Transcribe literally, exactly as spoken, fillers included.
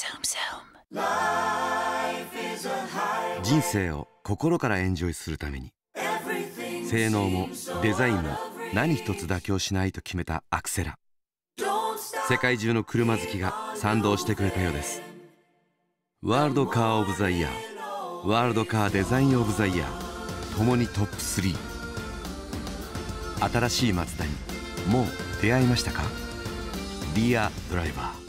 人生を心からエンジョイするために性能もデザインも何一つ妥協しないと決めたアクセラ。世界中の車好きが賛同してくれたようです。ワールドカーオブザイヤー、ワールドカーデザインオブザイヤー、ともにトップスリー。新しいマツダにもう出会いましたか？ Dear Driver。